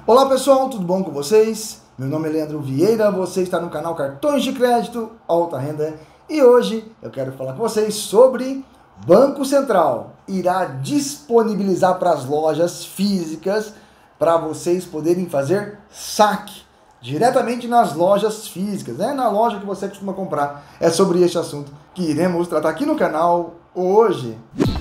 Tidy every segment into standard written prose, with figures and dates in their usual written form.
Olá pessoal, tudo bom com vocês? Meu nome é Leandro Vieira, você está no canal Cartões de Crédito Alta Renda e hoje eu quero falar com vocês sobre Banco Central irá disponibilizar para as lojas físicas para vocês poderem fazer saque diretamente nas lojas físicas, na loja que você costuma comprar. É sobre este assunto que iremos tratar aqui no canal hoje.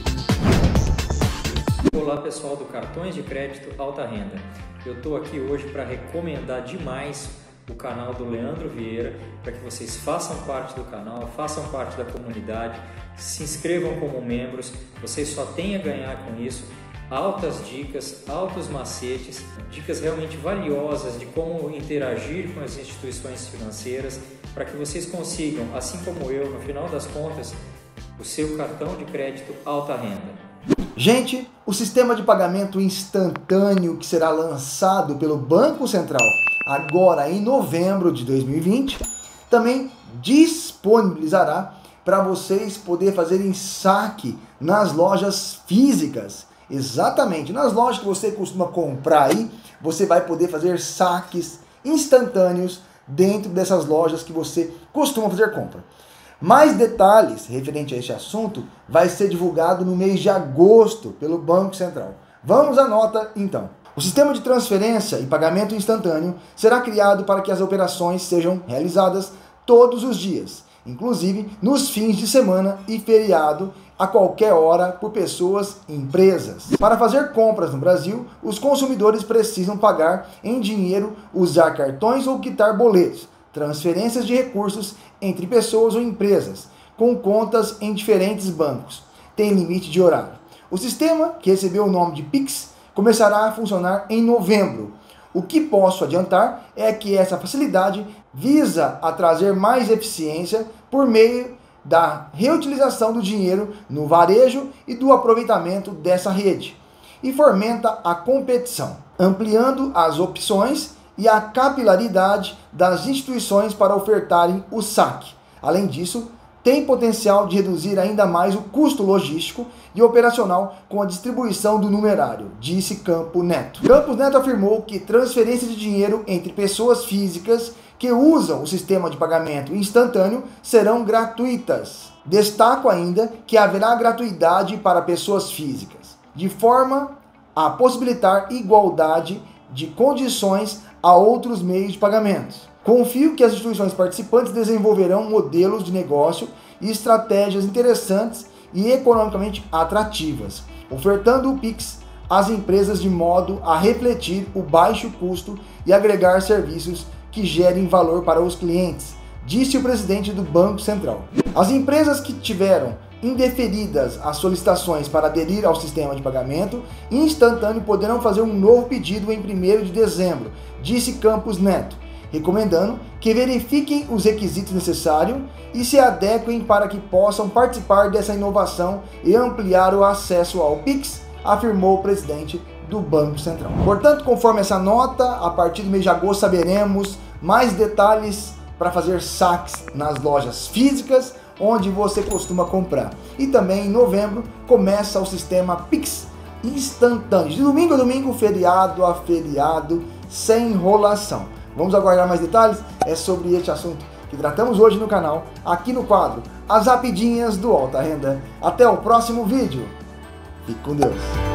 Olá pessoal do Cartões de Crédito Alta Renda. Eu estou aqui hoje para recomendar demais o canal do Leandro Vieira, para que vocês façam parte do canal, façam parte da comunidade, se inscrevam como membros, vocês só têm a ganhar com isso. Altas dicas, altos macetes, dicas realmente valiosas de como interagir com as instituições financeiras, para que vocês consigam, assim como eu, no final das contas, o seu cartão de crédito alta renda. Gente, o sistema de pagamento instantâneo que será lançado pelo Banco Central agora em novembro de 2020 também disponibilizará para vocês poderem fazerem saque nas lojas físicas. Exatamente, nas lojas que você costuma comprar aí, você vai poder fazer saques instantâneos dentro dessas lojas que você costuma fazer compra. Mais detalhes referente a este assunto vai ser divulgado no mês de agosto pelo Banco Central. Vamos à nota então. O sistema de transferência e pagamento instantâneo será criado para que as operações sejam realizadas todos os dias, inclusive nos fins de semana e feriado, a qualquer hora por pessoas e empresas. Para fazer compras no Brasil, os consumidores precisam pagar em dinheiro, usar cartões ou quitar boletos, transferências de recursos entre pessoas ou empresas, com contas em diferentes bancos. Tem limite de horário. O sistema, que recebeu o nome de Pix, começará a funcionar em novembro. O que posso adiantar é que essa facilidade visa a trazer mais eficiência por meio da reutilização do dinheiro no varejo e do aproveitamento dessa rede, e fomenta a competição, ampliando as opções e a capilaridade das instituições para ofertarem o saque. Além disso, tem potencial de reduzir ainda mais o custo logístico e operacional com a distribuição do numerário, disse Campos Neto. Campos Neto afirmou que transferências de dinheiro entre pessoas físicas que usam o sistema de pagamento instantâneo serão gratuitas. Destaco ainda que haverá gratuidade para pessoas físicas, de forma a possibilitar igualdade de condições a outros meios de pagamento. Confio que as instituições participantes desenvolverão modelos de negócio e estratégias interessantes e economicamente atrativas, ofertando o Pix às empresas de modo a refletir o baixo custo e agregar serviços que gerem valor para os clientes, disse o presidente do Banco Central. As empresas que tiveram indeferidas as solicitações para aderir ao sistema de pagamento instantâneo poderão fazer um novo pedido em 1º de dezembro, disse Campos Neto, recomendando que verifiquem os requisitos necessários e se adequem para que possam participar dessa inovação e ampliar o acesso ao Pix, afirmou o presidente do Banco Central. Portanto, conforme essa nota, a partir do mês de agosto saberemos mais detalhes para fazer saques nas lojas físicas onde você costuma comprar. E também em novembro começa o sistema Pix instantâneo, de domingo a domingo, feriado a feriado, sem enrolação. Vamos aguardar mais detalhes? É sobre este assunto que tratamos hoje no canal, aqui no quadro As Rapidinhas do Alta Renda. Até o próximo vídeo. Fique com Deus.